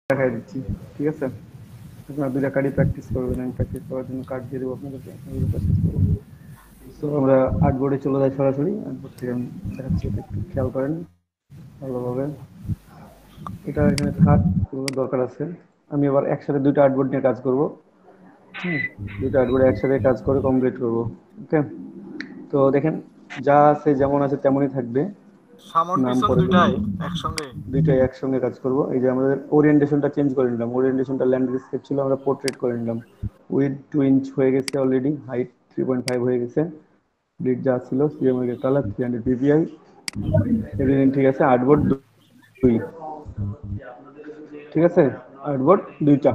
দেখাই দিচ্ছি। ঠিক আছে, আপনারা দুইটা কার্ডই প্র্যাকটিস করবেন। আমি প্র্যাকটিস করার জন্য কার্ড দিয়ে দেবো আপনাদেরকে, আপনাদের প্র্যাকটিস করবো। তো আমরা আর্টবোর্ডে চলে যাই সরাসরি। আর্টবোর্ড থেকে আমি দেখাচ্ছি, এটা একটু খেয়াল করেন ভালোভাবে। এটা এখানে থাক, কোনো দরকার আছে। আমি এবার একসাথে দুইটা আর্টবোর্ড নিয়ে কাজ করব। হুম, দুইটা আর্টবোর্ডে একসাথে কাজ করে কমপ্লিট করব। ওকে, তো দেখেন যা আছে যেমন আছে তেমনই থাকবে। সামন নাম পিছন পরে দুইটাই বলবো, একসঙ্গে। দুইটাই একসঙ্গে কাজ করব। এই যে আমাদের ওরিয়েন্টেশনটা চেঞ্জ করে নিলাম, ওরিয়েন্টেশনটা ল্যান্ডস্কেপ ছিল, আমরা পোর্ট্রেট করে নিলাম। উইথ 2 ইঞ্চ হয়ে গেছে অলরেডি, হাইট 3.5 হয়ে গেছে। ব্লিড যা ছিল, সিএমএল কালার 300 পিপিআই, এভরিথিং ঠিক আছে। আর্টবোর্ড 2, ঠিক আছে, আর্টবোর্ড 2টা।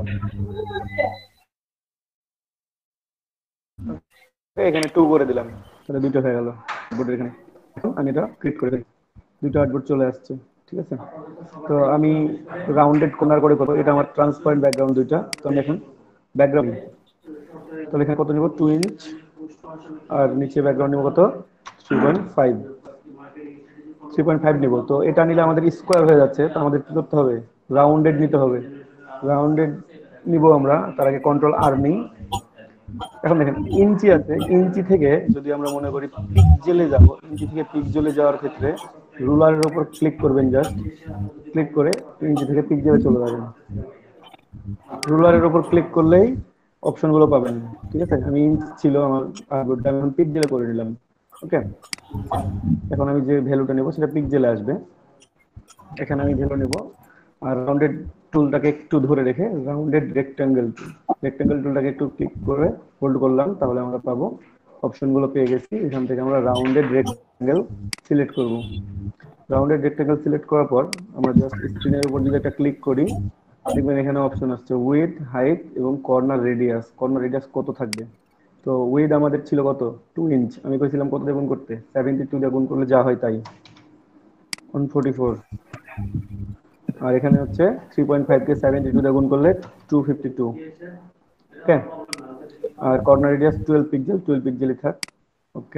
এখানে 2 করে দিলাম, তাহলে 2টা হয়ে গেল আর্টবোর্ডের এখানে। এখন আমি এটা ক্লিক করে দিই, 2টা আর্টবোর্ড চলে আসছে। ঠিক আছে, তো আমি রাউন্ডেড কর্নার করে করবো। এটা আমার ট্রান্সপারেন্ট ব্যাকগ্রাউন্ড দুইটা। তো আমি এখন ব্যাকগ্রাউন্ড, তাহলে এখানে কত নেব, 2 ইঞ্চ। আর নিচে ব্যাকগ্রাউন্ড নেব কত, 3.5, 3.5 নিব। তো এটা নিলে আমাদের স্কোয়ার হয়ে যাচ্ছে, তো আমাদের কি করতে হবে, রাউন্ডেড নিতে হবে। রাউন্ডেড নিব আমরা, তার আগে কন্ট্রোল আর নিই। এখন দেখেন ইঞ্চি আছে, ইঞ্চি থেকে যদি আমরা মনে করি পিক্সেলে যাব, ইঞ্চি থেকে পিক্সেলে যাওয়ার ক্ষেত্রে রুলারের উপর ক্লিক করবেন, জাস্ট ক্লিক করে ইঞ্চি থেকে পিক্সেলে চলে যাবেন। রুলারের উপর ক্লিক করলেই অপশনগুলো পাবেন। ঠিক আছে, আমি ইঞ্চ ছিল আমার আর্টবোর্ডটা, আমি এখন পিক্সেলে করে নিলাম। ওকে, এখন আমি যে ভ্যালুটা নেব সেটা পিক্সেলে আসবে। এখানে আমি ভ্যালু নেব, আর রাউন্ডেড টুলটাকে একটু ধরে রেখে রাউন্ডেড রেক্ট্যাঙ্গেল টুল, রেক্ট্যাঙ্গেল টুলটাকে একটু ক্লিক করে হোল্ড করলাম, তাহলে আমরা পাবো অপশনগুলো পেয়ে গেছি। এখান থেকে আমরা রাউন্ডেড রেক্ট্যাঙ্গেল সিলেক্ট করব। রাউন্ডেড রেক্ট্যাঙ্গেল সিলেক্ট করার পর আমরা জাস্ট স্ক্রিনের উপর যদি একটা ক্লিক করি, দেখবেন এখানে অপশন আসছে উইডথ, হাইট এবং কর্নার রেডিয়াস। কর্নার রেডিয়াস কত থাকবে। তো উইড আমাদের ছিল কত, 2 ইঞ্চ। আমি কইছিলাম কত দিয়ে গুণ করতে, 72 দিয়ে গুণ করলে যা হয় তাই, 144। আর এখানে হচ্ছে 3.5 কে 72 দিয়ে গুণ করলে 252। ওকে, আর কর্নার রেডিয়াস 12 পিক্সেল, 12 পিক্সেলই থাক। ওকে,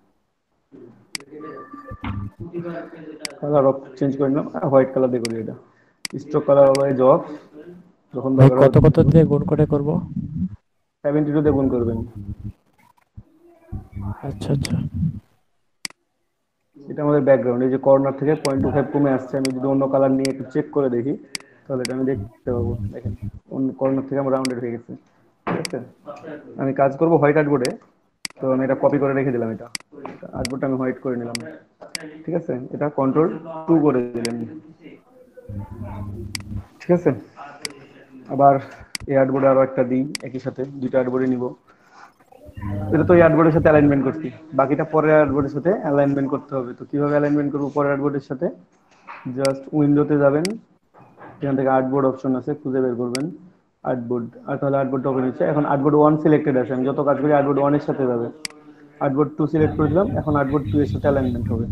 কালার অফ চেঞ্জ করে নিলাম, হোয়াইট কালার দিয়ে করি এটা। স্ট্রোক কালার অলওয়েজ অফ, যখন ভাই দরকার হবে কত কত দিয়ে গুণ করে করব? 72 দিয়ে গুণ করবেন। আচ্ছা আচ্ছা। এটা আমাদের ব্যাকগ্রাউন্ড, এই যে কর্নার থেকে 0.25 কমে আসছে। আমি যদি অন্য কালার নিয়ে একটু চেক করে দেখি, তাহলে এটা আমি দেখতে পাবো। দেখেন অন্য কর্নার থেকে আমার রাউন্ডেড হয়ে গেছে। ঠিক আছে, আমি কাজ করব হোয়াইট আর্টবোর্ডে। তো আমি এটা কপি করে রেখে দিলাম, এটা আর্টবোর্ডটা আমি হোয়াইট করে নিলাম। ঠিক আছে, এটা কন্ট্রোল 2 করে দিলেন। ঠিক আছে, আবার এই আর্টবোর্ডে আরো একটা দিই, একই সাথে দুইটা আর্টবোর্ডে নিব। এটা তো এই আর্টবোর্ডের সাথে অ্যালাইনমেন্ট করছি, বাকিটা পরের আর্টবোর্ডের সাথে অ্যালাইনমেন্ট করতে হবে। তো কিভাবে অ্যালাইনমেন্ট করবো পরের আর্টবোর্ডের সাথে, জাস্ট উইন্ডোতে যাবেন, এখান থেকে আর্টবোর্ড অপশন আছে, খুঁজে বের করবেন আর্টবোর্ড। আর তাহলে আর্টবোর্ডটা ওপেন হচ্ছে। এখন আর্টবোর্ড 1 সিলেক্টেড আছে, আমি যত কাজ করি আর্টবোর্ড 1 এর সাথে যাবে। আর্টবোর্ড 2 সিলেক্ট করে দিলাম, এখন আর্টবোর্ড 2 এর সাথে অ্যালাইনমেন্ট হবে।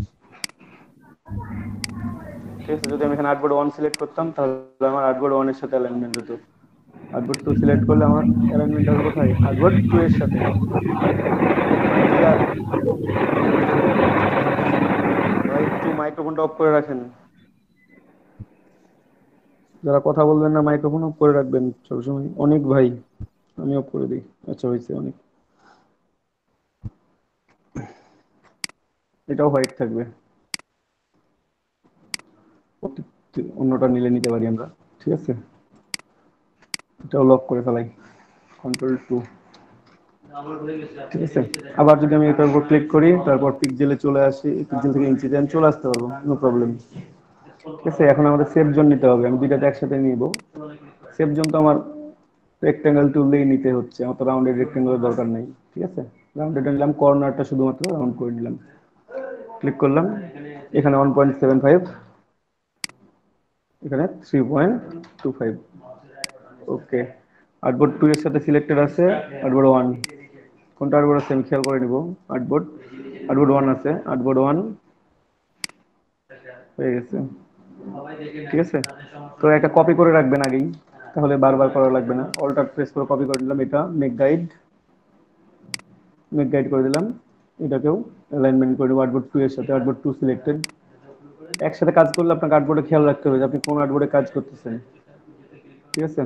ঠিক আছে, যদি আমি এখানে আর্টবোর্ড 1 সিলেক্ট করতাম, তাহলে আমার আর্টবোর্ড 1 এর সাথে অ্যালাইনমেন্ট হতো। আর্টবোর্ড 2 সিলেক্ট করলে আমার অ্যালাইনমেন্ট হবে কোথায়, আর্টবোর্ড 2 এর সাথে। ক্লিয়ার। ভাই একটু মাইক্রোফোনটা অফ করে রাখেন, যারা কথা বলবেন না মাইক্রোফোন অফ করে রাখবেন সবসময়। অনেক ভাই, আমি অফ করে দিই। আচ্ছা হয়েছে অনেক, এটাও হোয়াইট থাকবে, অন্যটা নিলে নিতে পারি আমরা। ঠিক আছে, এটাও লক করে ফেলাই, কন্ট্রোল 2। ঠিক আছে, আবার যদি আমি এটার উপর ক্লিক করি, তারপর পিক্সেলে চলে আসি, পিক্সেল থেকে ইঞ্চিতে আমি চলে আসতে পারবো, নো প্রবলেম। ঠিক আছে, এখন আমাদের সেভ জোন নিতে হবে, আমি দুইটাতে একসাথে নিব। সেভ জোন তো আমার রেক্ট্যাঙ্গেল টুললেই নিতে হচ্ছে, আমার তো রাউন্ডেড রেক্ট্যাঙ্গেলের দরকার নেই। ঠিক আছে, রাউন্ডেড নিলাম, কর্নারটা শুধুমাত্র রাউন্ড করে নিলাম। ক্লিক করলাম, এখানে 1.75, এখানে 3.25। ওকে, আর্টবোর্ড 2 এর সাথে সিলেক্টেড আছে আর্টবোর্ড 1। কোনটা আর্টবোর্ড আছে আমি খেয়াল করে নিব। আর্টবোর্ড আর্টবোর্ড 1 আছে, আর্টবোর্ড 1 হয়ে গেছে। ঠিক আছে, তো একটা কপি করে রাখবেন আগেই, তাহলে বারবার করা লাগবে না। অল্টার প্রেস করে কপি করে নিলাম, এটা মেক গাইড করে দিলাম। এটাকেও অ্যালাইনমেন্ট করে দেবো আর্টবোর্ড 2 এর সাথে, আর্টবোর্ড 2 সিলেক্টেড। একসাথে কাজ করলে আপনাকে আর্টবোর্ডে খেয়াল রাখতে হবে যে আপনি কোন আর্টবোর্ডে কাজ করতেছেন। ঠিক আছে,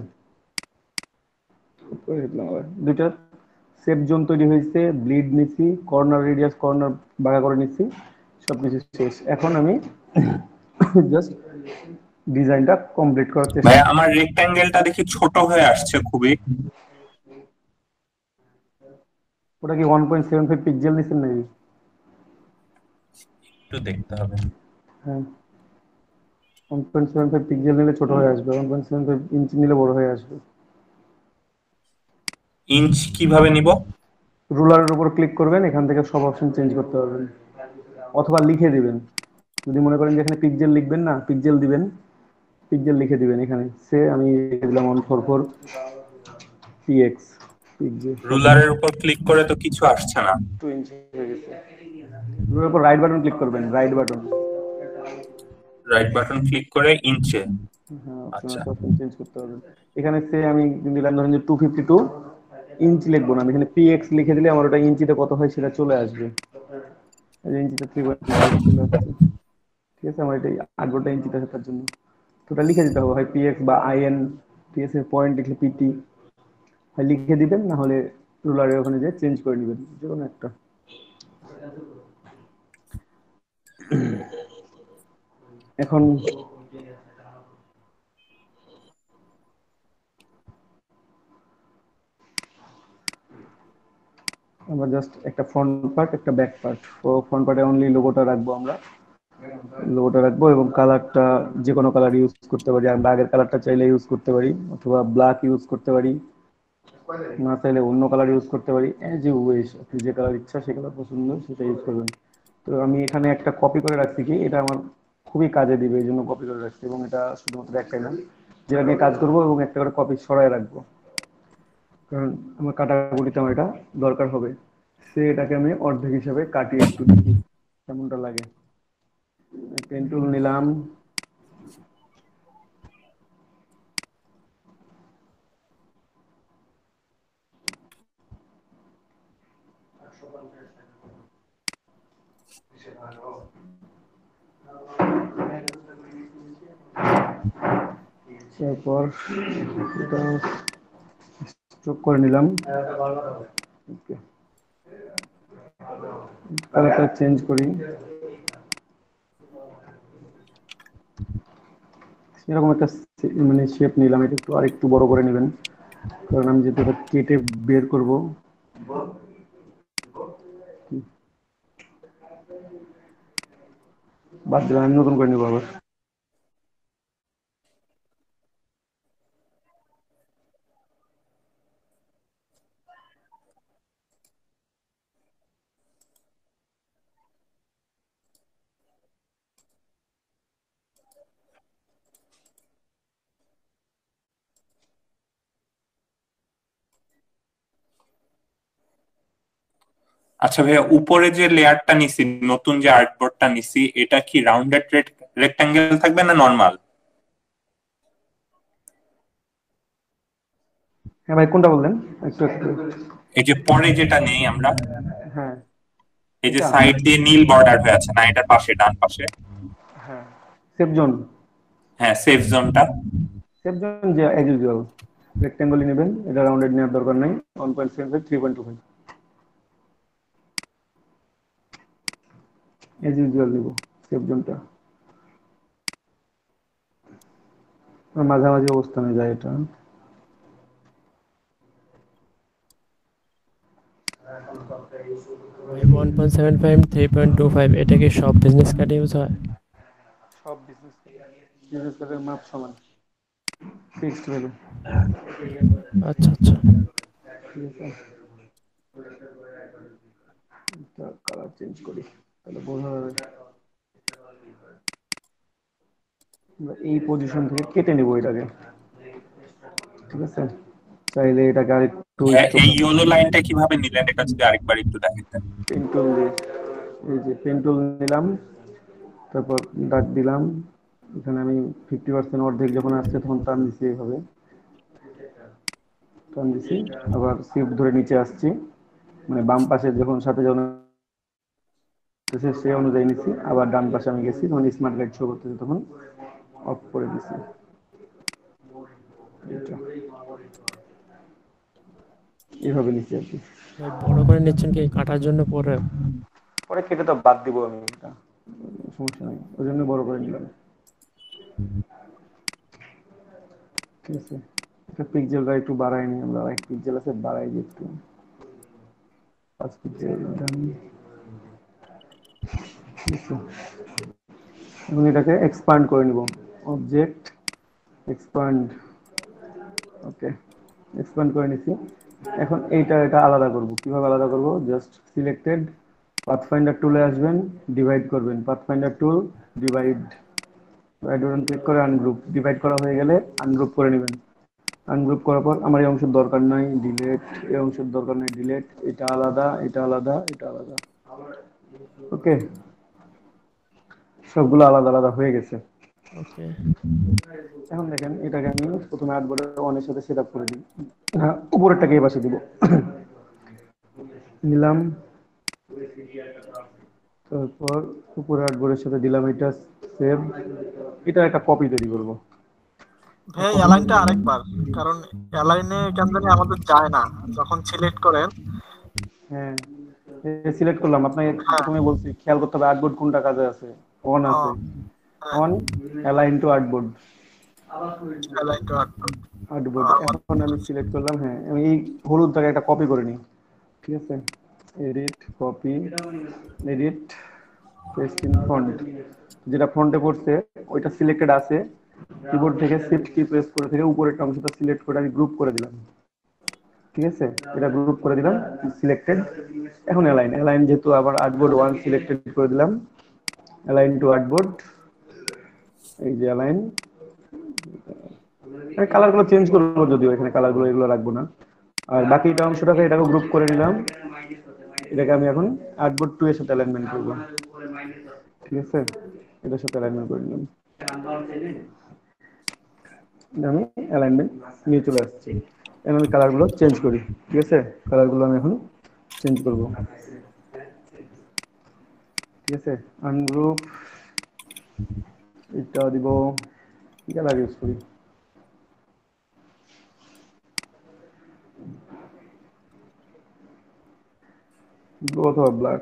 দুইটা সেফ জোন তৈরি হয়েছে, ব্লিড নিছি, কর্নার রেডিয়াস কর্নার বাঁকা করে নিচ্ছি, সবকিছু শেষ। এখন আমি জাস্ট ডিজাইনটা কমপ্লিট করার চেষ্টা ভাই করছি। আমার রেক্ট্যাঙ্গেলটা দেখি ছোট হয়ে আসছে খুবই। ওটা কি 1.75 পিক্সেল নিচ্ছেন নাকি? একটু দেখতে হবে। হ্যাঁ, 1.75 পিক্সেল নিলে ছোট হয়ে আসবে, 1.75 ইঞ্চি নিলে বড় হয়ে আসবে। ইঞ্চ কিভাবে নিব? রুলারের উপর ক্লিক করবেন, এখান থেকে সব অপশন চেঞ্জ করতে পারবেন, অথবা লিখে দিবেন। যদি মনে করেন যে এখানে পিক্সেল লিখবেন না, পিক্সেল দিবেন, পিক্সেল লিখে দিবেন এখানে। সে আমি দিলাম 144 পিএক্স পিক্সেল, রুলারের উপর ক্লিক করে তো কিছু আসছে না। 2 ইঞ্চি হয়ে গেছে। রুলারের উপর রাইট বাটন ক্লিক করবেন, right button. Right button click করে ইঞ্চে। হ্যাঁ, অপশন আচ্ছা, আছে, অপশন চেঞ্জ করতে পারবেন। এখানে সে আমি দিলাম ধরেন যে 252 ইঞ্চি লিখবো না, আমি এখানে পিএক্স লিখে দিলে আমার ওটা ইঞ্চিতে কত হয় সেটা চলে আসবে। এই যে ইঞ্চিতে 3.5 চলে আসছে। ঠিক আছে, আমার এটা 8 ইঞ্চিতে আছে তার জন্য। তো ওটা লিখে দিতে হবে, হয় পিএক্স বা আইএন। ঠিক আছে, পয়েন্ট লিখলে পিটি হয় লিখে দিবেন, না হলে রুলারের ওখানে যে চেঞ্জ করে নেবেন, যে কোনো একটা। এখন আমরা জাস্ট একটা ফ্রন্ট পার্ট একটা ব্যাক পার্ট, তো ফ্রন্ট পার্টে অনলি লোগোটা রাখবো আমরা, লোগোটা রাখবো এবং কালারটা যে কোনো কালার ইউজ করতে পারি। আমরা আগের কালারটা চাইলে ইউজ করতে পারি, অথবা ব্ল্যাক ইউজ করতে পারি, না চাইলে অন্য কালার ইউজ করতে পারি। এজ ইউ উইশ, আপনি যে কালার ইচ্ছা সে কালার পছন্দ সেটা ইউজ করবেন। তো আমি এখানে একটা কপি করে রাখছি, কি এটা আমার খুবই কাজে দিবে এই জন্য কপি করে রাখছি, এবং এটা শুধুমাত্র একটাই না, যেটা নিয়ে কাজ করবো, এবং একটা করে কপি সরাই রাখবো, কারণ আমার কাটাকুটিতে আমার এটা দরকার হবে। সে এটাকে আমি অর্ধেক হিসাবে কাটিয়ে একটু দেখি কেমনটা লাগে। পেন টুল নিলাম, তারপর এটা স্ট্রোক করে নিলাম, কালারটা চেঞ্জ করি। এরকম একটা মানে শেপ নিলাম, এটা একটু আরেকটু বড় করে নেবেন, কারণ আমি যেহেতু এটা কেটে বের করব। বাদ দিলাম, আমি নতুন করে নিবো আবার। আচ্ছা ভাইয়া, উপরে যে লেয়ারটা নিছি, নতুন যে আর্টবোর্ডটা নিছি, এটা কি রাউন্ডেড রেক্টাঙ্গেল থাকবে না নরমাল? হ্যাঁ ভাই, কোনটা বললেন? একটু একটু। এই যে পরে যেটা নেই আমরা, হ্যাঁ, এই যে এটা সাইড দিয়ে নীল বর্ডার হয়ে আছে না, এটার পাশে ডান পাশে। হ্যাঁ সেফ জোন। হ্যাঁ, সেফ জোনটা। সেফ জোন যে অ্যাজ ইউজুয়াল রেক্টেঙ্গলই নেবেন, এটা রাউন্ডেড নেওয়ার দরকার নাই। 1.75 3.25 অ্যাজ ইউজুয়াল নিব সেফ জোনটা, মাঝামাঝি অবস্থানে যায় এটা। ভাই 1.75 3.25 এটা কি সব বিজনেস কার্ডে ইউজ হয়? সব বিজনেস বিজনেস কার্ডের মাপ সমান, ফিক্সড ভ্যালু। আচ্ছা আচ্ছা। ঠিক আছে, কালার চেঞ্জ করি তাহলে বোঝা যাবে। আমরা এই পজিশন থেকে কেটে নেব এটাকে। ঠিক আছে, চাইলে এটাকে আরেকটু হ্যাঁ, স্ট্রোক এই ইয়েলো লাইনটা কিভাবে নিলেন এটা যদি আরেকবার একটু দেখাতেন। পেন টুল দিয়ে, এই যে পেন টুল নিলাম, তারপর দাগ দিলাম। এখানে আমি 50% অর্ধেক যখন আসছে তখন টান দিচ্ছি, এইভাবে টান দিচ্ছি, আবার শিফট ধরে নিচে আসছি, মানে বাম পাশে যখন সাথে যখন সেই অনুযায়ী নিচ্ছি। আবার ডান পাশে আমি গেছি, তখন স্মার্ট গাইড শো করতেছে, তখন অফ করে দিচ্ছি। এটা এইভাবে নিচ্ছি আর কি। ভাই বড় করে নিচ্ছেন কি কাটার জন্য পরে? পরে কেটে তো বাদ দিব আমি, এটা সমস্যা নেই, ওই জন্য বড় করে নিলাম। ঠিক আছে, এটা পিক্সেলটা একটু বাড়াই নি আমরা, এক পিক্সেল আছে বাড়াই দিই একটু, 5 পিক্সেল। এখন এটাকে এক্সপান্ড করে নিব, অবজেক্ট এক্সপান্ড, ওকে এক্সপান্ড করে নিছি। এখন এটা আলাদা করব, কিভাবে আলাদা করব, জাস্ট সিলেক্টেড পাথফাইন্ডার টুলে আসবেন, ডিভাইড করবেন, pathfinder tool divide, right button click করে আনগ্রুপ, ডিভাইড করা হয়ে গেলে আনগ্রুপ করে নেবেন। আনগ্রুপ করার পর আমার এই অংশের দরকার নাই, ডিলেট, এই অংশের দরকার নাই, ডিলেট, এটা আলাদা, এটা আলাদা, এটা আলাদা, ওকে সবগুলো আলাদা আলাদা হয়ে গেছে। ওকে। এখন দেখেন এটাকে আমি প্রথমে আর্টবোর্ডে অনের সাথে সেট আপ করে দিই, হ্যাঁ উপরেরটাকে এই পাশে দিব, নিলাম, তারপর উপরে আর্টবোর্ডের সাথে দিলাম এটা সেভ, এটা একটা কপি তৈরি করব। ভাই অ্যালাইনটা আরেকবার, কারণ অ্যালাইনে কেন জানি আমাদের যায় না যখন সিলেক্ট করেন। হ্যাঁ সিলেক্ট করলাম, আপনাকে হ্যাঁ। প্রথমে বলছি খেয়াল করতে হবে আর্টবোর্ড কোনটা কাজে আছে, অন ও, আছে, হ্যাঁ, on align to artboard, align to output. Artboard আমার এখন আমি সিলেক্ট করলাম, হ্যাঁ আমি এই হলুদটাকে একটা কপি করে নিই, ঠিক আছে, edit copy, edit paste in font, যেটা ফন্টে পড়ছে ওইটা সিলেক্টেড আছে, কিবোর্ড থেকে শিফট কি প্রেস করে থেকে উপরের অংশটা সিলেক্ট করে আমি গ্রুপ করে দিলাম, ঠিক আছে, এটা গ্রুপ করে দিলাম সিলেক্টেড। এখন অ্যালাইন, অ্যালাইন যেহেতু আবার আর্টবোর্ড 1 সিলেক্টেড করে দিলাম, অ্যালাইন টু আর্টবোর্ড, এই যে অ্যালাইন, আমি কালারগুলো চেঞ্জ করবো, যদিও এখানে কালারগুলো এগুলো রাখবো না, আর বাকিটা অংশটাকে এটাকে গ্রুপ করে নিলাম, এটাকে আমি এখন আর্টবোর্ড 2 এর সাথে অ্যালাইনমেন্ট করব, ঠিক আছে, এটার সাথে অ্যালাইনমেন্ট করে নিলাম, আমি অ্যালাইনমেন্ট নিয়ে চলে আসছি। এখন আমি কালারগুলো চেঞ্জ করি, ঠিক আছে, কালারগুলো আমি এখন চেঞ্জ করব, ঠিক আছে, আনগ্রুপ, এটা দিব, কি কালার ইউজ করি, ব্লু অথবা ব্ল্যাক,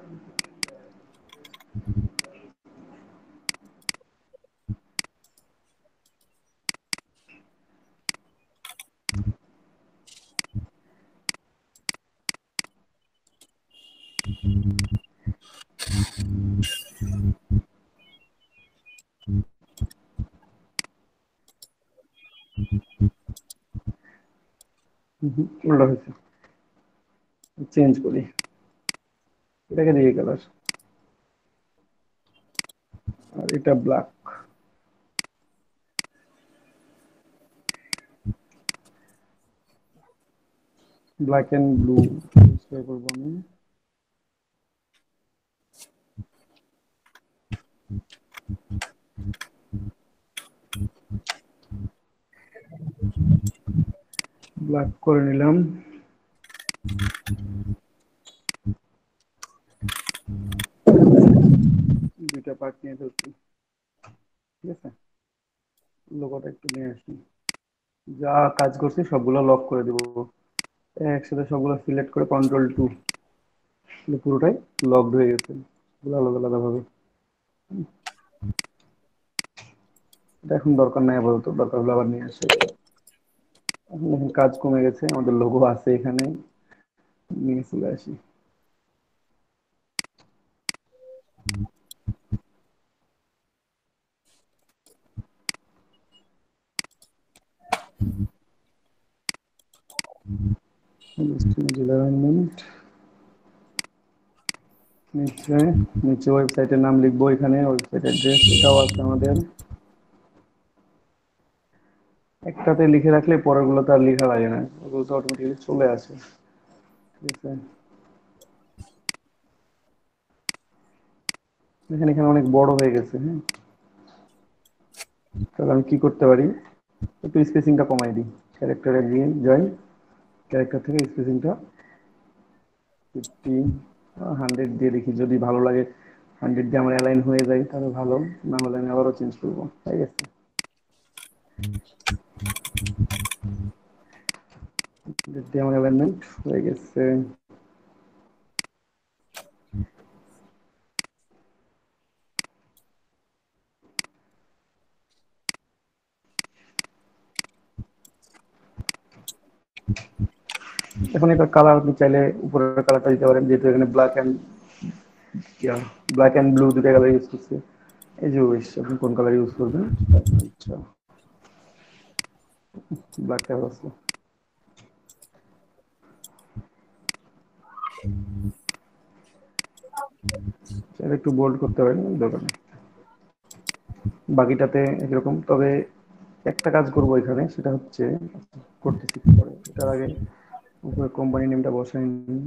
উল্টা হয়েছে, চেঞ্জ করি, এটাকে দিয়ে কালার, আর এটা black, black and blue use করবো আমি, ব্ল্যাক করে নিলাম, দুইটা পার্ট নিয়ে ফেলছি, ঠিক আছে, লোগোটা একটু নিয়ে আসি, যা কাজ করছি সবগুলো লক করে দিব, একসাথে সবগুলো সিলেক্ট করে Ctrl+2, পুরোটাই লকড হয়ে গেছে, আলাদা আলাদা ভাবে, এটা এখন দরকার নাই, আপাতত দরকার হলে আবার নিয়ে আসে। এখন কাজ কমে গেছে, আমাদের লোগো আছে এখানে, নিয়ে চলে আসি, নিচে নিচে ওয়েবসাইটের নাম লিখবো, এখানে ওয়েবসাইট অ্যাড্রেস এটাও আছে আমাদের, একটাতে লিখে রাখলে পরের গুলো তো আর লেখা লাগে না, ওগুলো তো অটোমেটিক্যালি চলে আসে, ঠিক আছে, এখানে এখানে অনেক বড় হয়ে গেছে, হ্যাঁ তাহলে আমি কি করতে পারি, একটু স্পেসিংটা কমাই দিই, ক্যারেক্টারে গিয়ে যাই, ক্যারেক্টার থেকে স্পেসিংটা 50 100 দিয়ে দেখি, যদি ভালো লাগে 100 দিয়ে আমার অ্যালাইন হয়ে যায় তাহলে ভালো, না হলে আমি আবারও চেঞ্জ করবো, ঠিক আছে। এটি আমার অ্যালাইনমেন্ট হয়ে গেছে। এখন এটা কালার আপনি চাইলে উপরের কালারটা দিতে পারেন, যেহেতু এখানে ব্ল্যাক অ্যান্ড ব্লু দুটো কালার ইউজ করছে। এই যে আপনি কোন কালার ইউজ করবেন? আচ্ছা, ব্ল্যাকটা আছে। একটু বোল্ড করতে পারেন, দরকার নেই। বাকিটাতে একরকম। তবে একটা কাজ করবো এখানে, সেটা হচ্ছে করতেছি পরে, এটার আগে উপরে কোম্পানি নেমটা বসাই নিই।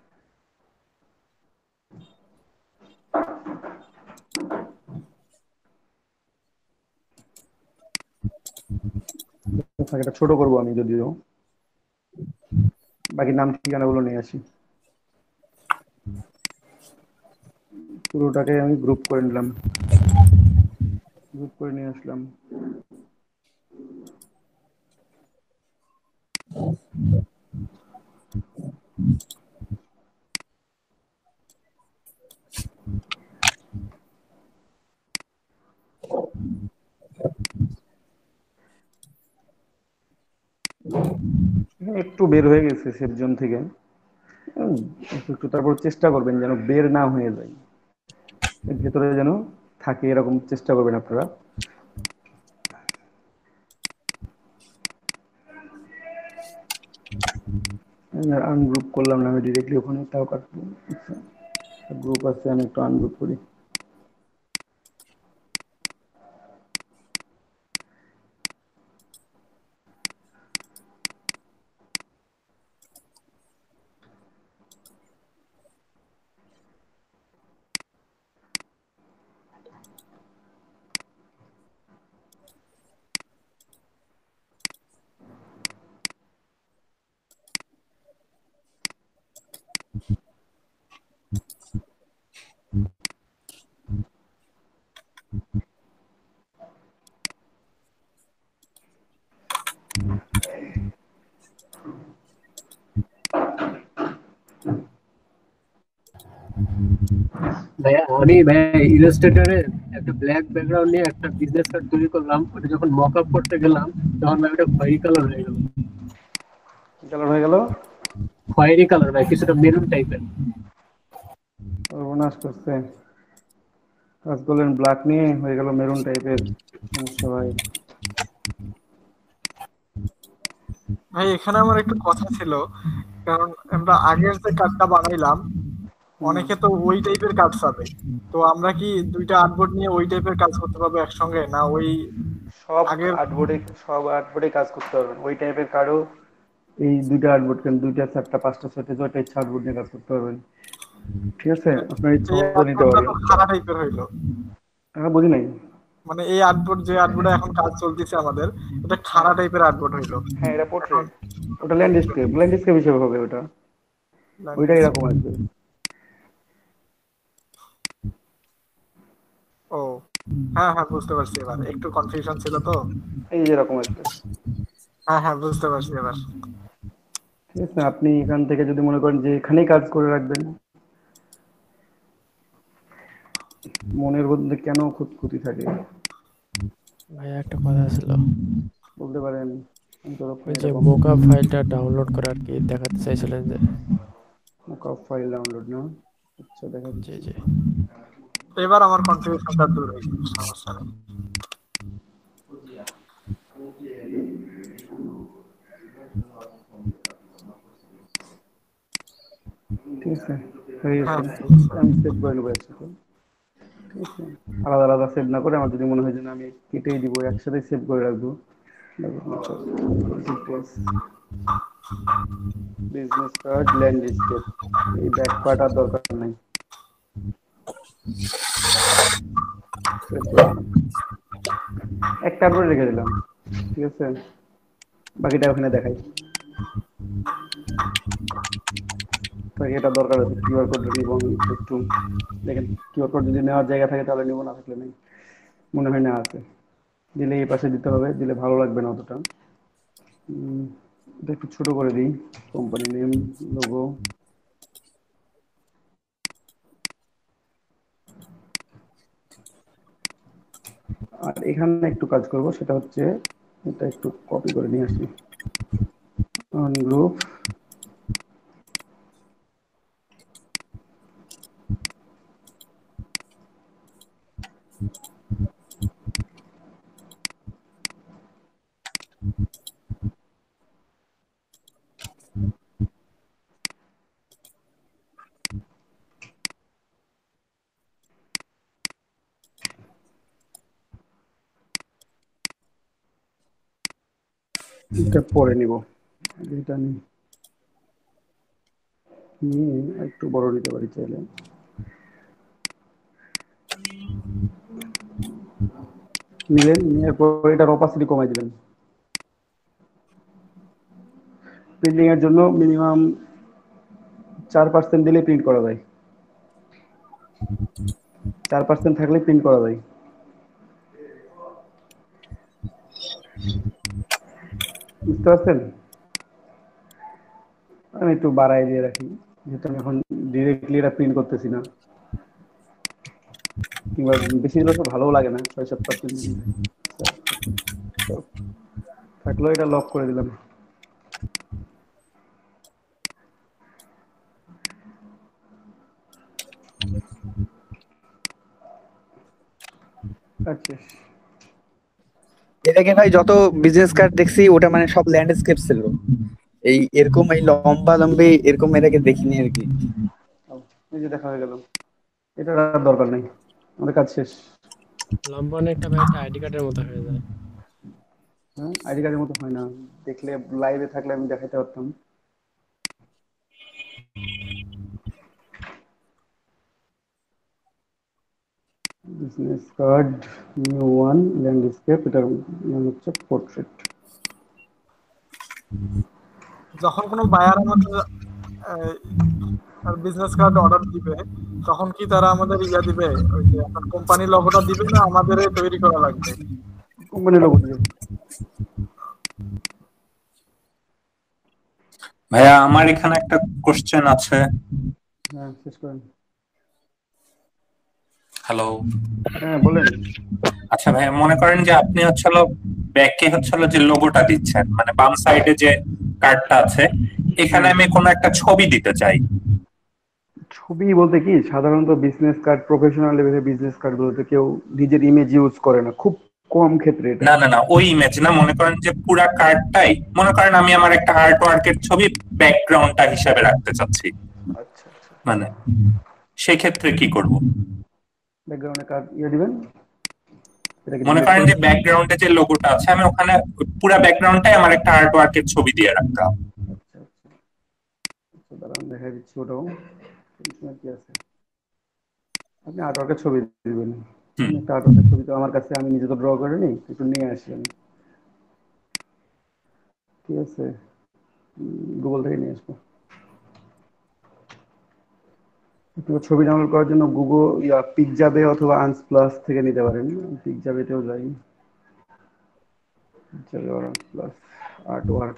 এটা ছোট করবো আমি, যদিও বাকি নাম ঠিকানাগুলো নিয়ে আসি। পুরোটাকে আমি গ্রুপ করে নিলাম, গ্রুপ করে নিয়ে আসলাম। একটু বের হয়ে গেছে সেফ জোন থেকে। একটু তারপর চেষ্টা করবেন যেন বের না হয়ে যায়, এর ভেতরে যেন থাকে, এরকম চেষ্টা করবেন আপনারা। আনগ্রুপ করলাম না আমি ডিরেক্টলি ওখানে, তাও কাটবো। গ্রুপ আছে, আমি একটু আনগ্রুপ করি। ভাইয়া ইলাস্ট্রেটরে একটা ব্ল্যাক ব্যাকগ্রাউন্ড নিয়ে একটা বিজনেস কার্ড তৈরি করলাম। ওটা যখন মক আপ করতে গেলাম তখন ভাই ওটা খয়েরি কালার হয়ে গেল। কালার হয়ে গেল, খয়েরি কালার ভাই, কিছুটা মেরুন টাইপের। সর্বনাশ করছে। কাজ করলেন ব্ল্যাক নিয়ে, হয়ে গেল মেরুন টাইপের। সমস্যা ভাই। ভাই এখানে আমার একটু কথা ছিল, কারণ আমরা আগের যে কার্ডটা বানাইলাম অনেকে তো ওই টাইপের কাজ পাবে। তো আমরা কি দুইটা আর্টবোর্ড নিয়ে ওই টাইপের কাজ করতে পারবো একসঙ্গে, না ওই সব আগের? আর্টবোর্ডে কাজ করতে পারবেন, ওই টাইপের কার্ডও। এই দুইটা আর্টবোর্ড কেন, দুইটা চারটা পাঁচটা ছয়টা ছয়টা ইচ্ছা আর্টবোর্ড নিয়ে কাজ করতে পারবেন। ঠিক আছে, আপনার ইচ্ছা এই মতো নিতে আর্টবোর্ডটা পারবেন। তো খাড়া টাইপের হইলো। হ্যাঁ, বুঝি নাই। মানে এই আর্টবোর্ড, যে আর্টবোর্ডে এখন কাজ চলতেছে আমাদের, এটা খাড়া টাইপের আর্টবোর্ড হইলো। হ্যাঁ, এটা এখন পোর্ট্রেট, ওটা ল্যান্ডস্কেপ হিসেবে হবে ওটা, ওইটা এরকম আসবে। ও হ্যাঁ হ্যাঁ, বুঝতে পারছি এবার, একটু কনফিউশন ছিল তো। এই যে এরকম আসবে। হ্যাঁ হ্যাঁ, বুঝতে পারছি এবার। ঠিক আছে, আপনি এখান থেকে যদি মনে করেন যে এখানেই কাজ করে রাখবেন, মনের মধ্যে কেন খুঁতখুঁতি থাকে ভাই একটা কথা ছিল, বলতে পারেন। ওই যে মোকআপ ফাইলটা ডাউনলোড করে আর কি দেখাতে চাইছিলেন যে। ফাইল ডাউনলোড না? আচ্ছা, জি দেখাচ্ছি। জি। এবার আমার কনফিউশনটা দূর হয়েছে, সমস্যা নেই। ঠিক আছে, হয়ে হ্যাঁ গেছে। ঠিক আছে। আমি সেভ করে নেবো একসাথে। ঠিক আছে, আলাদা আলাদা সেভ না করে, আমার যদি মনে হয় যে না, আমি কেটেই দিব, একসাথে সেভ করে রাখবো। বিজনেস কার্ড, ল্যান্ডস্কেপ, এই ব্যাক পার্ট আর দরকার নাই। একটা করে রেখে দিলাম। ঠিক আছে, বাকিটা ওখানে দেখাই। এটা দরকার আছে, কিউআর কোড নিব আমি একটু। দেখেন, কিউআর কোড যদি নেওয়ার জায়গা থাকে তাহলে নিব, না থাকলে নেই। মনে হয় না আছে, দিলে এই পাশে দিতে হবে, দিলে ভালো লাগবে না অতটা। এটা একটু ছোট করে দিই, কোম্পানি নেম, লোগো। আর এখানে একটু কাজ করব, সেটা হচ্ছে এটা একটু কপি করে নিয়ে আসি, গ্রুপ। এটা পরে নিব, এটা নিয়ে একটু বড় নিতে পারি চাইলে। নিলেন, নেওয়ার পর এটার অপাসিটি কমাই দিবেন। প্রিন্টিং এর জন্য মিনিমাম 4% দিলে প্রিন্ট করা যায়, 4% থাকলে প্রিন্ট করা যায়। বুঝতে পারছেন? আমি একটু বাড়াই দিয়ে রাখি, যেহেতু আমি এখন ডিরেক্টলি এটা প্রিন্ট করতেছি না, কিংবা বেশি দিলে তো ভালোও লাগে না, 6-7% থাকলেও এটা লক করে দিলাম। আচ্ছা, এটাকে ভাই যত বিজনেস কার্ড দেখছি ওটা মানে সব ল্যান্ডস্কেপ ছিল, এই এরকম এই লম্বা লম্বি এরকম এটাকে দেখিনি আর কি। এই যে দেখা হয়ে গেল, এটা আর দরকার নেই, আমাদের কাজ শেষ। লম্বা অনেকটা ভাই একটা আইডি কার্ডের মতো হয়ে যায়। হ্যাঁ, আইডি কার্ডের মতো হয় না, দেখলে লাইভে থাকলে আমি দেখাতে পারতাম। Business card, new one, landscape, এটার নাম হচ্ছে পোর্ট্রেট। যখন কোনো বায়ার আমাদের বিজনেস কার্ড অর্ডার দিবে, তখন কি তারা আমাদের ইয়া দিবে, ওই যে আপনার কোম্পানি লোগোটা দিবে না আমাদের তৈরি করা লাগবে? কোম্পানি লোগো দিবে। ভাইয়া আমার এখানে একটা কোশ্চেন আছে। হ্যাঁ, শেষ করেন। হ্যালো। হ্যাঁ, বলেন। আচ্ছা ভাইয়া, মনে করেন যে আপনি হচ্ছিল ব্যাকে হচ্ছিল যে লোগোটা দিচ্ছেন, মানে বাম সাইডে যে কার্ডটা আছে, এখানে আমি কোনো একটা ছবি দিতে চাই। ছবি বলতে কি, সাধারণত বিজনেস কার্ড, প্রফেশনাল লেভেলের বিজনেস কার্ড গুলোতে কেউ নিজের ইমেজ ইউজ করে না, খুব কম ক্ষেত্রে এটা। না না না, ওই ইমেজ না, মনে করেন যে পুরা কার্ডটাই, মনে করেন আমি আমার একটা আর্ট ওয়ার্কের ছবি ব্যাকগ্রাউন্ডটা হিসাবে রাখতে চাচ্ছি, আচ্ছা আচ্ছা, মানে সেই ক্ষেত্রে কি করব? ব্যাকগ্রাউন্ডে কার্ড ইয়ে দিবেন, এটাকে মনে ডিলিট করেন করে। যে ব্যাকগ্রাউন্ডে যে লোগোটা আছে, আমি ওখানে পুরা ব্যাকগ্রাউন্ডটাই আমার একটা আর্ট ওয়ার্কের ছবি দিয়ে রাখতাম। আচ্ছা আচ্ছা আচ্ছা, দাঁড়ান দেখা দিচ্ছি ওটাও, টেনশন কি আছে। আপনি আর্টওয়ার্কের ছবি দিবেন। হুম। আমি একটা আর্টওয়ার্কের ছবি তো আমার কাছে, আমি নিজে তো ড্র করে নিই, একটু নিয়ে আসি আমি, ঠিক আছে, গুগল থেকে নিয়ে আসবো। একটু ছবি ডাউনলোড করার জন্য গুগল পিকজাবে অথবা আনস্প্লাস থেকে নিতে পারেন। পিকজাবেতেও যাই, পিকজাবে আর আনস্প্লাস, আর্ট ওয়ার্ক।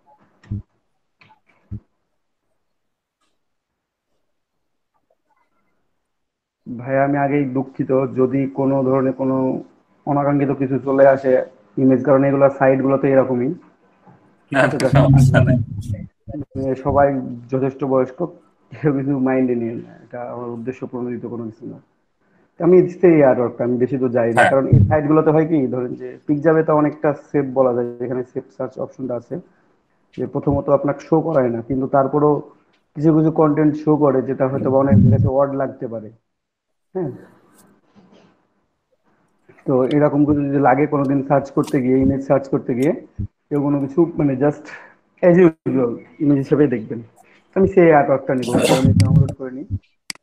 ভাই আমি আগেই দুঃখিত যদি কোনো ধরনের কোনো অনাকাঙ্ক্ষিত কিছু চলে আসে ইমেজ, কারণ এগুলো সাইট গুলোতে এরকমই, ঠিক না আছে। না, সমস্যা নাই। সবাই যথেষ্ট বয়স্ক, কেউ কিছু মাইন্ডে নিয়ে না, এটা আমার উদ্দেশ্য প্রণোদিত কোনো কিছু না। আমি সেই আর্টওয়ার্কটা, আমি বেশি তো যাই না, হ্যাঁ কারণ এই সাইট গুলোতে হয় কি, ধরেন যে পিকজাবে তো অনেকটা সেভ বলা যায়, যেখানে সেভ সার্চ অপশনটা আছে, যে প্রথমত আপনাকে শো করায় না, কিন্তু তারপরও কিছু কিছু কন্টেন্ট শো করে, যেটা হয়তো বা অনেক কাছে ওয়ার্ড লাগতে পারে। হ্যাঁ, তো এরকম কিছু যদি লাগে কোনোদিন সার্চ করতে গিয়ে, ইমেজ সার্চ করতে গিয়ে, কেউ কোনো কিছু মানে জাস্ট অ্যাজ ইউজুয়াল ইমেজ হিসেবে দেখবেন। আমি সেই আর্টওয়ার্কটা নিব, এটা আমি ডাউনলোড করে নিই।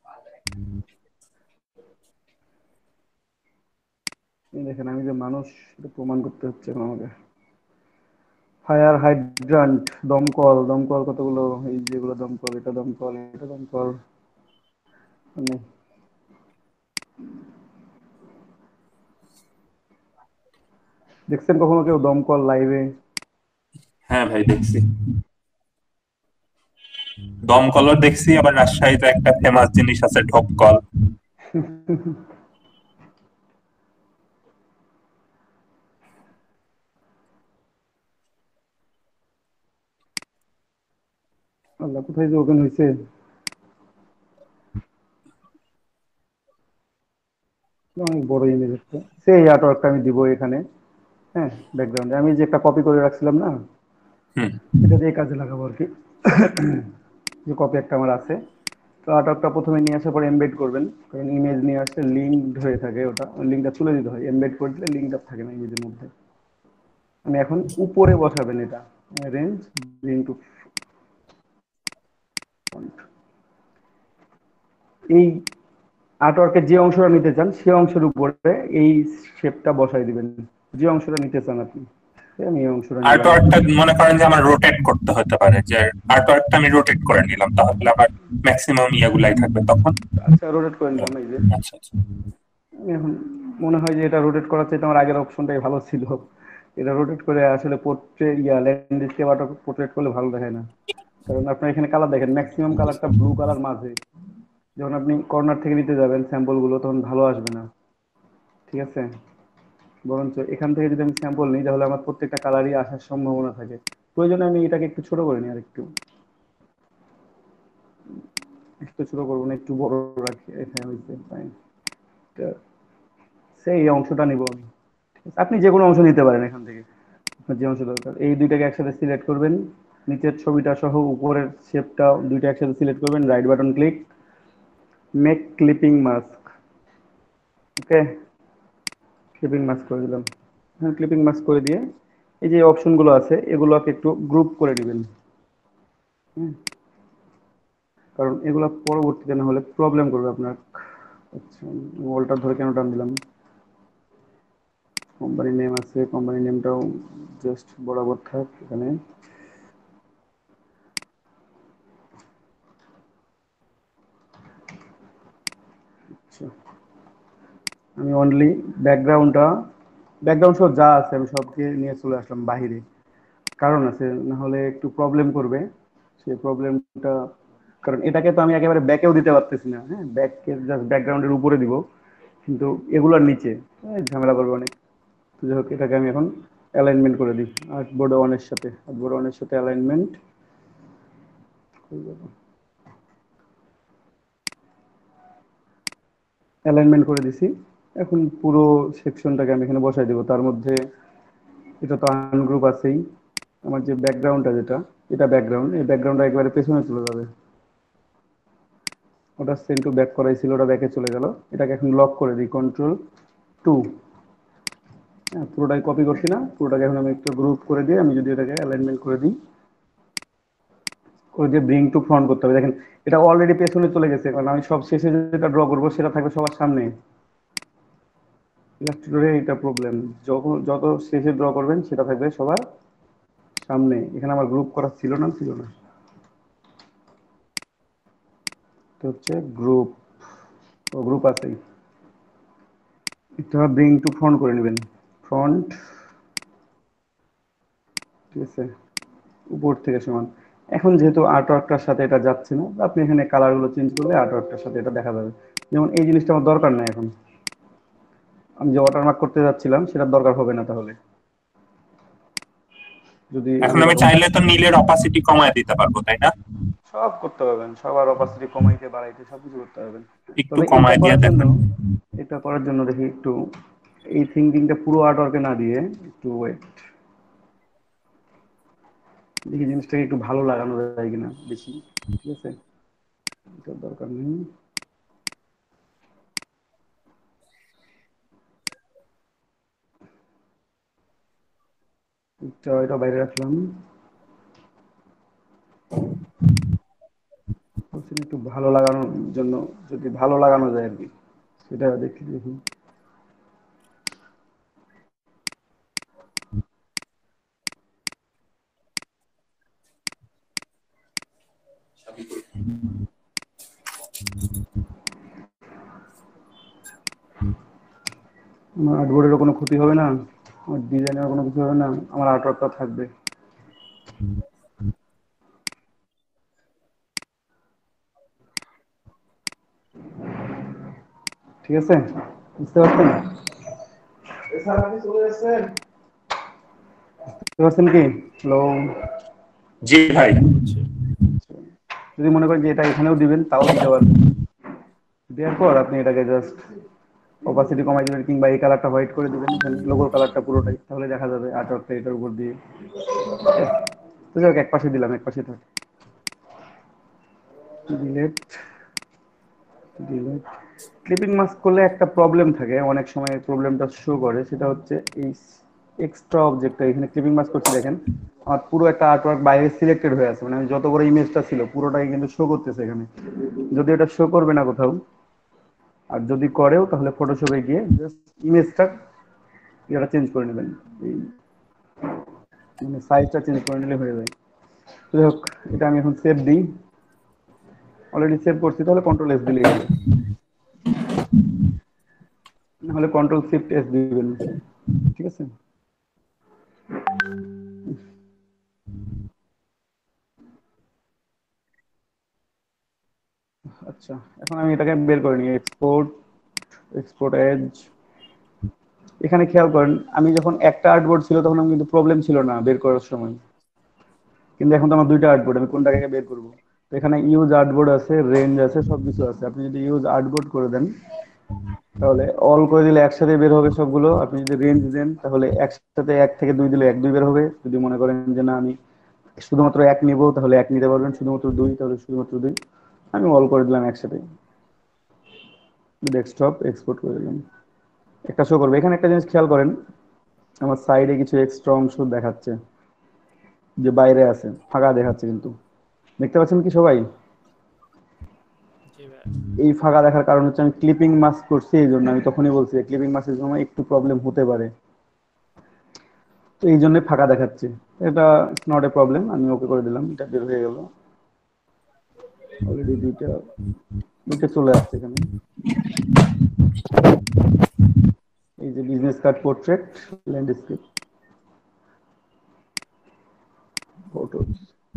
এই দেখেন, আমি যে মানুষ এটা প্রমাণ করতে হচ্ছে এখন আমাকে। ফায়ার হাইড্রান্ট, দমকল, দমকল কতগুলো, এই যেগুলো দমকল, এটা দমকল, এটা দমকল, মানে দেখছেন কখনো কেউ দমকল লাইভে? হ্যাঁ ভাই দেখছি, দমকলও দেখছি, আবার রাজশাহীতে একটা ফেমাস জিনিস আছে ঢোপকল। আল্লাহ, কোথায় যে ওপেন হয়েছে? অনেক বড় ইমেজ একটা, সেই আর্টওয়ার্কটা আমি দিব এখানে। হ্যাঁ, ব্যাকগ্রাউন্ডে আমি যে একটা কপি করে রাখছিলাম না, হুম। এটা দিয়ে কাজে লাগাবো আর কি। যে কপি একটা আমার আছে। তো আর্টওয়ার্কটা প্রথমে নিয়ে আসার পর এমবেড করবেন, কারণ ইমেজ নিয়ে আসলে লিঙ্ক হয়ে থাকে, ওটা লিঙ্কটা তুলে দিতে হয়। এমবেড করে দিলে লিঙ্কটা থাকে না ইমেজের মধ্যে। আমি এখন উপরে বসাবেন এটা, রেঞ্জ ব্রিং টু ফন্ট। এই আর্টওয়ার্কের যে অংশটা নিতে চান সেই অংশের উপরে এই শেপটা বসাই দিবেন, যে অংশটা নিতে চান আপনি। আমি এই অংশটা নিলাম। আর্টওয়ার্কটা মনে করেন যে আমার রোটেট করতে হতে পারে, যে আর্টওয়ার্কটা আমি রোটেট করে নিলাম, তাহলে আমার ম্যাক্সিমাম ইয়েগুলাই থাকবে তখন। আচ্ছা, রোটেট করে নিলাম এই যে। আচ্ছা আচ্ছা। আমি এখন মনে হয় যে এটা রোটেট করার চাইতে আমার আগের অপশনটাই ভালো ছিল। এটা রোটেট করে আসলে পোর্ট্রেট ল্যান্ডস্কেপ আর্ট পোর্ট্রেট করলে ভালো দেখায় না, কারণ আপনার এখানে কালার দেখেন, ম্যাক্সিমাম কালারটা ব্লু কালার মাঝে। যখন আপনি কর্নার থেকে নিতে যাবেন স্যাম্পল গুলো, তখন ভালো আসবে না। ঠিক আছে, বরঞ্চ এখান থেকে যদি আমি স্যাম্পল নিই তাহলে আমার প্রত্যেকটা কালারই আসার সম্ভাবনা থাকে। প্রয়োজনে আমি এটাকে একটু ছোট করে নিই, আর একটু একটু ছোট করবো না, একটু বড় রাখি। এখানে হয়েছে ফাইন। সেই অংশটা নিব আমি। ঠিক আছে, আপনি যে কোনো অংশ নিতে পারেন এখান থেকে, আপনার যে অংশ দরকার। এই দুইটাকে একসাথে সিলেক্ট করবেন, নিচের ছবিটা সহ উপরের শেপটা দুইটা একসাথে সিলেক্ট করবেন, right button click, make clipping mask. Okay, clipping mask করে দিলাম। হ্যাঁ, ক্লিপিং মাস্ক করে দিয়ে এই যে অপশনগুলো আছে এগুলোকে একটু গ্রুপ করে দিবেন। কারণ এগুলো পরবর্তীতে না হলে প্রবলেম করবে আপনার। আচ্ছা, ওয়ালটা ধরে কেন টান দিলাম? কোম্পানি নেম আছে, কোম্পানি নেমটাও জাস্ট বরাবর থাক এখানে। আচ্ছা, আমি অনলি ব্যাকগ্রাউন্ড সহ যা আছে আমি সবকে নিয়ে চলে আসলাম বাহিরে। কারণ আছে, না হলে একটু প্রবলেম করবে সেই প্রবলেমটা। কারণ এটাকে তো আমি একেবারে ব্যাকেও দিতে পারতেছি না। হ্যাঁ, ব্যাককে জাস্ট ব্যাকগ্রাউন্ডের উপরে দিব, কিন্তু এগুলোর নিচে ঝামেলা করবে অনেক। তো যাই হোক, এটাকে আমি এখন অ্যালাইনমেন্ট করে দিই আর্টবোর্ড ওয়ানের সাথে। আর্টবোর্ড ওয়ানের সাথে অ্যালাইনমেন্ট অ্যালাইনমেন্ট করে দিছি। এখন পুরো সেকশনটাকে আমি এখানে বসাই দেবো। তার মধ্যে এটা তো আনগ্রুপ আছেই। আমার যে ব্যাকগ্রাউন্ডটা যেটা, এটা ব্যাকগ্রাউন্ড, এই ব্যাকগ্রাউন্ডটা একবারে পেছনে চলে যাবে। ওটা সেন্ড টু ব্যাক করাই ছিল, ওটা ব্যাকে চলে গেল। এটাকে এখন লক করে দিই, Ctrl+2। হ্যাঁ, পুরোটাই কপি করছি না, পুরোটাকে এখন আমি একটু গ্রুপ করে দিয়ে আমি যদি এটাকে অ্যালাইনমেন্ট করে দিই, করে দিয়ে ব্রিং টু ফ্রন্ট করতে হবে। দেখেন এটা অলরেডি পেছনে চলে গেছে, কারণ আমি সব শেষে যেটা ড্র করবো সেটা থাকবে সবার সামনে। ইলাস্ট্রেটরে এটা প্রবলেম, যখন যত শেষে ড্র করবেন সেটা থাকবে সবার সামনে। এখানে আমার গ্রুপ করা ছিল না। তো হচ্ছে গ্রুপ, ও গ্রুপ আছেই। এটা ব্রিং টু ফ্রন্ট করে নেবেন, ফ্রন্ট। ঠিক আছে, উপর থেকে সমান। এখন যেহেতু আর্টওয়ার্কটার সাথে এটা যাচ্ছে না, আপনি এখানে কালারগুলো চেঞ্জ করলে আর্টওয়ার্কটার সাথে এটা দেখা যাবে। যেমন এই জিনিসটা আমার দরকার নাই এখন, আমি যে ওয়াটারমার্ক করতে যাচ্ছিলাম সেটার দরকার হবে না। তাহলে যদি এখন আমি আমি এরকম চাইলে তো নীলের অপাসিটি কমায় দিতে পারবো, তাই না? সব করতে পারবেন, সবার অপাসিটি কমাইতে বাড়াইতে সবকিছু করতে পারবেন। একটু তবে এটা কমায় দিয়ে করার জন্য দেখেন। দেখি একটু এই থিঙ্কিংটা পুরো আর্টওয়ার্কে না দিয়ে একটু ওয়েট, দেখি জিনিসটাকে একটু ভালো লাগানো যায় কিনা বেশি। ঠিক আছে, এটার দরকার নেই। এটা বাইরে রাখলাম। একটু ভালো লাগানোর জন্য, যদি ভালো লাগানো যায় আর কি, সেটা দেখি। আমার আর্টবোর্ডেরও কোনো ক্ষতি হবে না, আমার ডিজাইনের কোনো কিছু হবে না, আমার আর্টওয়ার্কটা থাকবে। ঠিক আছে, বুঝতে পারছেন? বুঝতে পারছেন কি? হ্যালো। জি ভাই। বুঝছি। যদি মনে করেন যে এটা এখানেও দিবেন তাও দিতে পারবেন। দেওয়ার পর আপনি এটাকে জাস্ট অপাসিটি কমাই দিবেন, কিংবা এই কালারটা হোয়াইট করে দিবেন, এখানে লোগোর কালারটা পুরোটাই, তাহলে দেখা যাবে আর্টওয়ার্কটা এটার উপর দিয়ে। তো যাই হোক, এক পাশে দিলাম, এক পাশে থাক। Delete, delete. ক্লিপিং মাস্ক করলে একটা প্রবলেম থাকে, অনেক সময় প্রবলেমটা শো করে, সেটা হচ্ছে এই এক্সট্রা অবজেক্টটা এখানে ক্লিপিং মাস্ক করছি, দেখেন আমার পুরো একটা আর্টওয়ার্ক বাইরে সিলেক্টেড হয়ে আছে, মানে আমি যত বড় ইমেজটা ছিল পুরোটাই কিন্তু শো করতেছে এখানে। যদি এটা শো করবে না কোথাও, আর যদি করেও তাহলে ফটোশপে গিয়ে জাস্ট ইমেজটা এটা চেঞ্জ করে নেবেন, এই মানে সাইজটা চেঞ্জ করে নিলে হয়ে যায়। তো যাই হোক, এটা আমি এখন সেভ দিই, অলরেডি সেভ করছি, তাহলে কন্ট্রোল এস দিলেই হবে, নাহলে কন্ট্রোল শিফট এস দিবেন। ঠিক আছে, আচ্ছা এখন আমি এটাকে বের করে নিই, এক্সপোর্ট, এক্সপোর্ট এজ। এখানে খেয়াল করেন, আমি যখন একটা আর্টবোর্ড ছিল তখন আমি কিন্তু প্রবলেম ছিল না বের করার সময়, কিন্তু এখন তো আমার দুইটা আর্টবোর্ড, আমি কোনটাকে বের করবো? তো এখানে ইউজ আর্টবোর্ড আছে, রেঞ্জ আছে, সবকিছু আছে। আপনি যদি ইউজ আর্টবোর্ড করে দেন তাহলে অল করে দিলে একসাথে বের হবে সবগুলো। আপনি যদি রেঞ্জ দেন তাহলে একসাথে 1 থেকে 2 দিলে 1 2 বের হবে। যদি মনে করেন যে না আমি শুধুমাত্র 1 নিব তাহলে 1 নিতে পারবেন, শুধুমাত্র 2 তাহলে শুধুমাত্র 2। আমি অল করে দিলাম একসাথে, ডেস্কটপ এক্সপোর্ট করে দিলাম, একটা শো করবে। এখানে একটা জিনিস খেয়াল করেন, আমার সাইডে কিছু এক্সট্রা অংশ দেখাচ্ছে যে বাইরে আছে, ফাঁকা দেখাচ্ছে, কিন্তু দেখতে পাচ্ছেন কি সবাই? জি ভাই। এই ফাঁকা দেখার কারণ হচ্ছে আমি ক্লিপিং মাস্ক করছি, এই জন্য আমি তখনই বলছি ক্লিপিং মাস্কের সময় একটু প্রবলেম হতে পারে, তো এই জন্য ফাঁকা দেখাচ্ছে। এটা নট এ প্রবলেম, আমি ওকে করে দিলাম, এটা বের হয়ে গেল। অলরেডি দুইটা দুইটা চলে আসছে এখানে, এই যে business card, portrait, landscape, photos.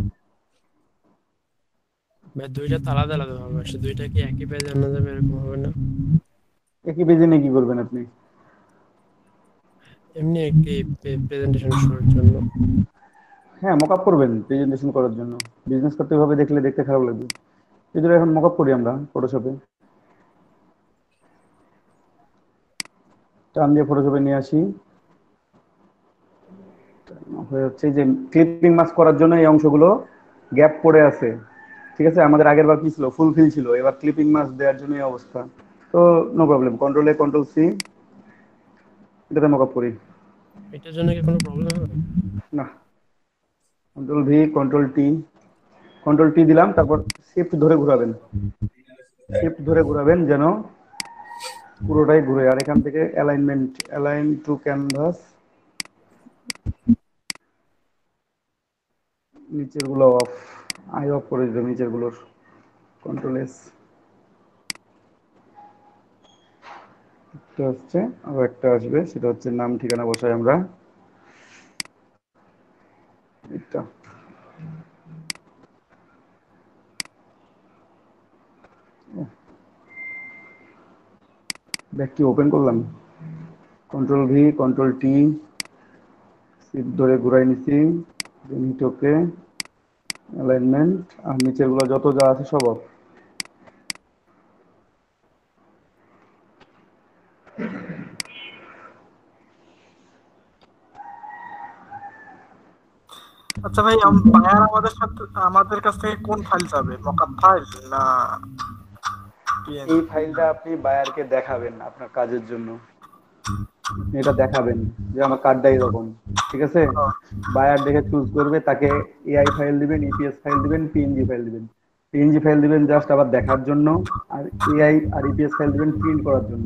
ভাই দুইটা তো আলাদা আলাদা হবে, সে দুইটা কি একই পেজে আনা যাবে এরকম হবে না? একই পেজে নিয়ে কি করবেন আপনি? এমনি একটি প্রেজেন্টেশন শোর জন্য। হ্যাঁ, মকআপ করবেন প্রেজেন্টেশন করার জন্য। বিজনেস করতে এভাবে দেখলে দেখতে খারাপ লাগবে। এই জন্য এখন মকআপ করি আমরা ফটোশপে, টান দিয়ে ফটোশপে নিয়ে আসি। হয়ে হচ্ছে যে ক্লিপিং মাস্ক করার জন্য এই অংশগুলো গ্যাপ পড়ে আছে। ঠিক আছে, আমাদের আগের বার কি ছিল, ফুলফিল ছিল, এবার ক্লিপিং মাস্ক দেওয়ার জন্য এই অবস্থা। তো no problem, control A control C, এটাতে মকআপ করি। এটার জন্য কি কোনো প্রবলেম হবে? না, control V, control T, control T দিলাম, তারপর শিফট ধরে ঘোরাবেন, শিফট ধরে ঘোরাবেন যেন পুরোটাই ঘুরে। আর এখান থেকে অ্যালাইনমেন্ট, অ্যালাইন টু ক্যানভাস, নিচের গুলো অফ, আই অফ করে দিলাম নিচের গুলোর, কন্ট্রোল এস। একটা হচ্ছে, আবার একটা আসবে, সেটা হচ্ছে নাম ঠিকানা বসাই আমরা, এটা ব্যাক কি ওপেন করলাম, control V, control T, shift ধরে ঘুরাই নিছি, হিট ওকে, অ্যালাইনমেন্ট, আর নিচের গুলো যত যা আছে সব অফ। আচ্ছা ভাই, বায়ার আমাদের সাথে আমাদের কাছ থেকে কোন ফাইল চাবে, মকআপ ফাইল না এই পিএনজি? ফাইলটা আপনি বায়ারকে দেখাবেন আপনার কাজের জন্য, এটা দেখাবেন যে আমার কার্ডটা এরকম। ঠিক আছে, বায়ার দেখে চুজ করবে, তাকে এআই ফাইল দিবেন, ইপিএস ফাইল দিবেন, পিএনজি ফাইল দিবেন। পিএনজি ফাইল দিবেন জাস্ট আবার দেখার জন্য, আর এআই আর ইপিএস ফাইল দিবেন প্রিন্ট করার জন্য।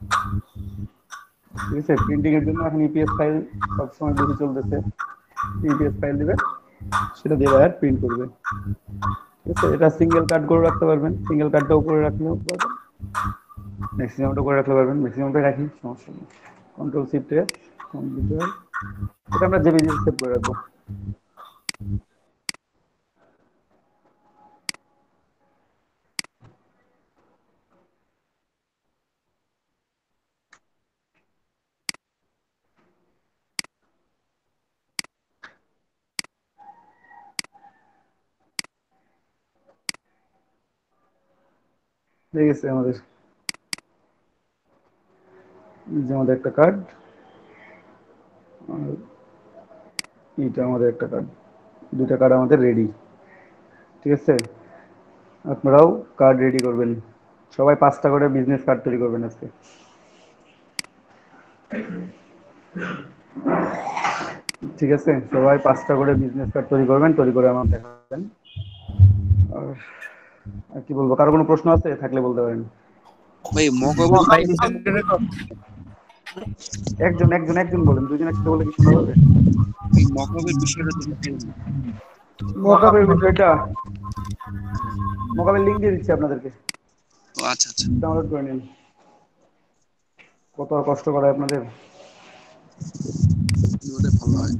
ঠিক আছে, প্রিন্টিং এর জন্য এখন ইপিএস ফাইল সবসময় বেশি চলতেছে, ইপিএস ফাইল দিবেন, সেটা দিয়ে বায়ার প্রিন্ট করবে। ঠিক আছে, এটা সিঙ্গেল কার্ড করে রাখতে পারবেন, সিঙ্গেল কার্ডটা উপরে রাখলেও পারবেন, ম্যাক্সিমামটা করে রাখতে পারবেন, ম্যাক্সিমামটা রাখি, সমস্যা নেই। কন্ট্রোল শিফট এস, কম্পিউটার, এটা আমরা জেপিজি সেভ করে রাখবো। হয়ে গেছে আমাদের, এই যে আমাদের একটা কার্ড, আর এইটা আমাদের একটা কার্ড, দুইটা কার্ড আমাদের রেডি। ঠিক আছে, আপনারাও কার্ড রেডি করবেন, সবাই 5টা করে বিজনেস কার্ড তৈরি করবেন আজকে। ঠিক আছে, সবাই 5টা করে বিজনেস কার্ড তৈরি করবেন, তৈরি করে আমার দেখাবেন। আর আর কি বলবো, কারো কোনো প্রশ্ন আছে থাকলে বলতে পারেন। ভাই মকাবের ভাই একজন একজন একজন বলেন, দুজন একসাথে বলে কি শোনা যাবে? এই মকাবের বিষয়টা তো বুঝতে পারলাম। মকাবের বিষয়টা, মকাবের লিঙ্ক দিয়ে দিচ্ছি আপনাদেরকে, ও আচ্ছা আচ্ছা। ডাউনলোড করে নিন। কত আর কষ্ট করায় আপনাদের। ওটা ভালো হয়।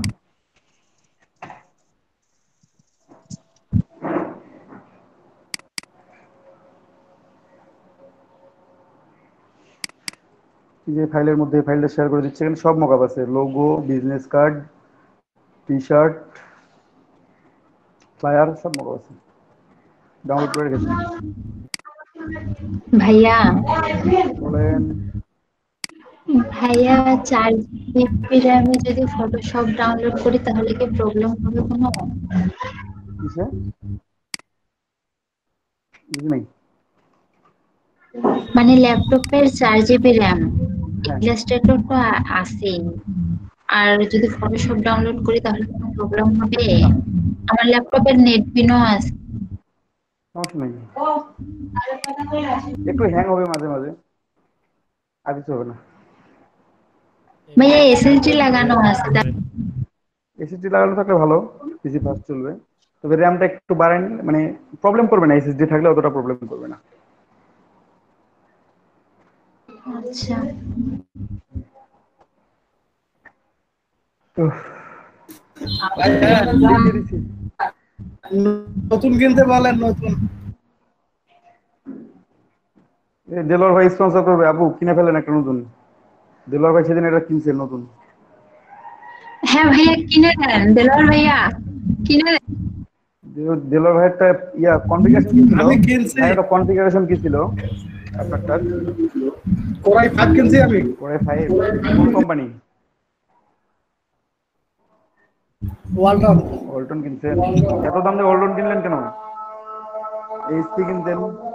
যে ফাইলের মধ্যে ফাইলটা শেয়ার করে দিচ্ছে, এখানে সব মকআপ আছে, logo, business card, T shirt, flyer, সব মকআপ আছে, ডাউনলোড করে রেখেছি। ভাইয়া বলেন। ভাইয়া 4 GB র্যামে যদি ফটোশপ ডাউনলোড করি তাহলে কি প্রবলেম হবে কোনো? কিসে? বুঝি নাই। মানে ল্যাপটপের 4 GB র্যাম, হ্যাঁ, ইলাস্ট্রেটর তো আছেই, আর যদি ফটোশপ ডাউনলোড করি তাহলে কোনো প্রবলেম হবে? না, আমার ল্যাপটপের নেটবিনও আছে। সমস্যা নেই, একটু হ্যাং হবে মাঝে মাঝে, আর কিছু হবে না। ভাইয়া এসএসডি লাগানো আছে এসএসডি লাগানো থাকলে ভালো, পিসি ফাস্ট চলবে, তবে র্যামটা একটু বাড়ায় নিলে মানে প্রবলেম করবে না, এসএসডি থাকলে অতটা প্রবলেম করবে না। আচ্ছা উফ, দিয়ে দিচ্ছি। নতুন কিনতে বলেন, নতুন দেলোয়ার ভাই স্পন্সর করবে, আপু কিনে ফেলেন একটা নতুন। দেলোয়ার ভাই সেদিন এটা কিনছে নতুন। হ্যাঁ ভাইয়া কিনে দেন, দেলোয়ার ভাইয়া কিনে দেন। দেলোয়ার ভাই একটা কনফিগারেশন কি ছিল? আমি কিনছি। ভাই একটা কনফিগারেশন কি ছিল আপনারটা? কোরাই 5 কিনছি আমি। কোরাই 5 কোন কোম্পানি? ওয়ালটন। ওয়ালটন কিনছেন? এত দাম দিয়ে ওয়ালটন কিনলেন কেন? এইচপি কিনতেন।